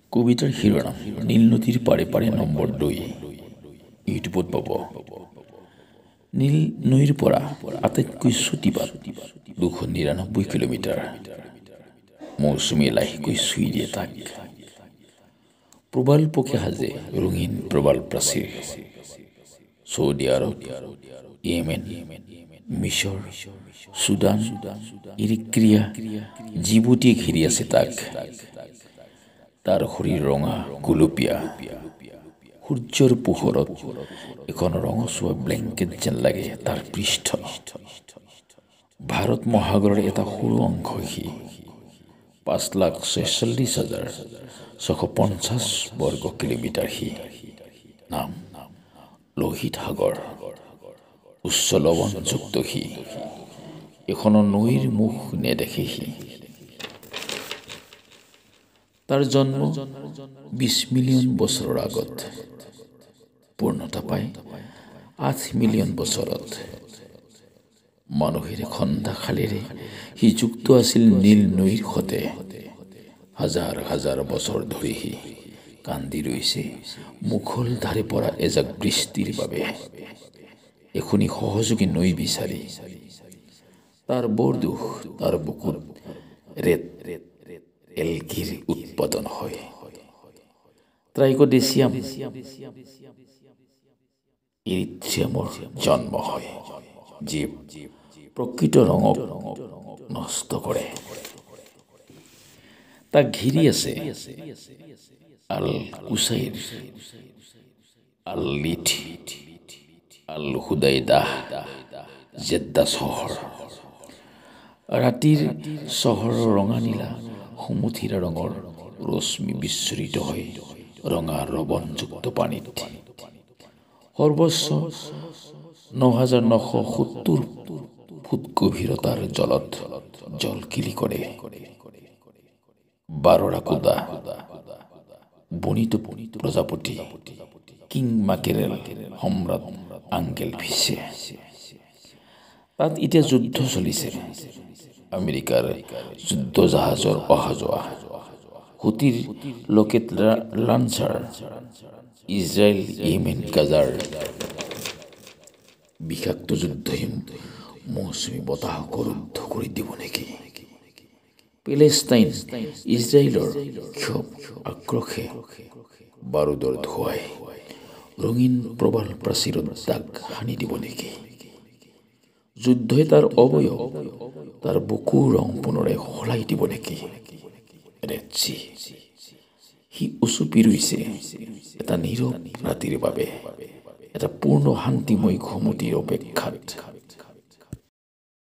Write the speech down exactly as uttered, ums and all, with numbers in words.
কবিতাৰ শিৰোনাম নীল নদীৰ পাৰে পাৰে নম্বৰ দুই ইউটিউবত পাব। নীল নৈৰ পৰা আটাইতকৈ চুটি বাট দুশ নিৰানব্বৈ কিলোমিটাৰ। মৌচুমী লাহেকৈ চুই দিয়ে তাক। প্ৰবাল পক্ষে সাজে ৰঙীন প্ৰবাল প্ৰাচীৰ। ছৌদি আৰব, ইয়েমেন, মিছৰ, চুডান, ইৰিট্ৰিয়া, জিবুটি ঘেৰি আছে তাক। তাৰ শৰীৰ ৰঙা গুলপীয়া। সূৰ্যৰ পোহৰত এখন ৰঙচুৱা ব্লেংকেট যেন লাগে তাৰ পৃষ্ঠ। ভাৰত মহাসাগৰৰ এটা সৰু অংশ সি। পাঁচ লাখ ছয়চল্লিছ হাজাৰ ছশ পঞ্চাছ বৰ্গ কিলোমিটাৰ সি। নাম লোহিত সাগৰ। উচ্চ লৱণযুক্ত সি। এখনো নৈৰ মুখ নেদেখে সি। তাৰ জন্ম বিশ মিলিয়ন বছৰৰ আগত, পূৰ্ণতা পায় আঠ মিলিয়ন বছৰত। মানুহেৰে খন্দা খালেৰে সি যুক্ত আছিল নীল নৈৰ সতে। হাজাৰ হাজাৰ বছৰ ধৰি সি কান্দি ৰৈছে মুখল ধাৰে পৰা এজাক বৃষ্টিৰ বাবে। এখনি সহযোগী নৈ বিচাৰি। তাৰ বৰ দুখ, তাৰ বুকুত ৰেত এলগিৰ উৎপাদন হয়। ট্ৰাইকোডেচিয়াম ইৰিথ্ৰিয়ামৰ জন্ম হয়, যি প্ৰকৃত ৰঙক নষ্ট কৰে। তাক ঘিৰি আছে আল কুচাইৰ, আল লিথ, আল হুদাইদাহ, জেদ্দা চহৰ। ৰাতিৰ চহৰৰ ৰঙা নীলা সুমথিৰা ৰঙৰ ৰশ্মি বিচ্ছুৰিত হয় ৰঙা লৱণযুক্ত পানীত। সৰ্বোচ্চ ন হাজাৰ নশ সত্তৰ ফুট গভীৰতাৰ জলত জলকিলি কৰে। বাৰৰাকুডা, বনিত প্ৰজাপতি, কিং মাকেৰেল, সম্ৰাট আংগেল ফিছে। তাত এতিয়া যুদ্ধ চলিছে। আমেৰিকাৰ যুদ্ধ জাহাজৰ অহা যোৱা। হুতিৰ লকেট লাঞ্চাৰ। ইজৰাইল ইয়েমেন গাজাৰ বিষাক্ত যুদ্ধহীন মৌচুমী বতাহক ৰুদ্ধ কৰি দিব নেকি? পেলেষ্টাইন ইজৰাইলৰ ক্ষোভ আক্ৰোশে বাৰুদৰ ধোৱাই ৰঙীন প্ৰবাল প্ৰাচীৰত দাগ সানি দিব নেকি? যুদ্ধই তাৰ অৱয়ব, তাৰ বুকুৰ ৰং পুনৰাই সলাই দিব নেকি? ৰেডছি সি উচুপি ৰৈছে এটা নীৰৱ ৰাতিৰ বাবে, এটা পূৰ্ণ শান্তিময় ঘুমটিৰ অপেক্ষাত।